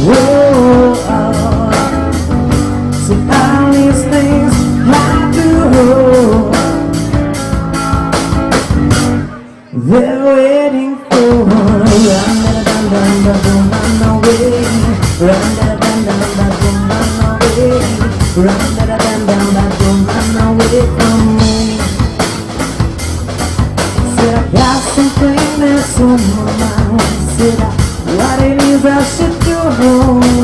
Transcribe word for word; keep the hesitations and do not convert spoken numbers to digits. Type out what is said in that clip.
Whoa, see all these things I do, they're waiting for run da da da da boom run away, run da da da da boom run away, run da da da da boom run away from me. Said I got something that's on my mind. Said I what it is I should do.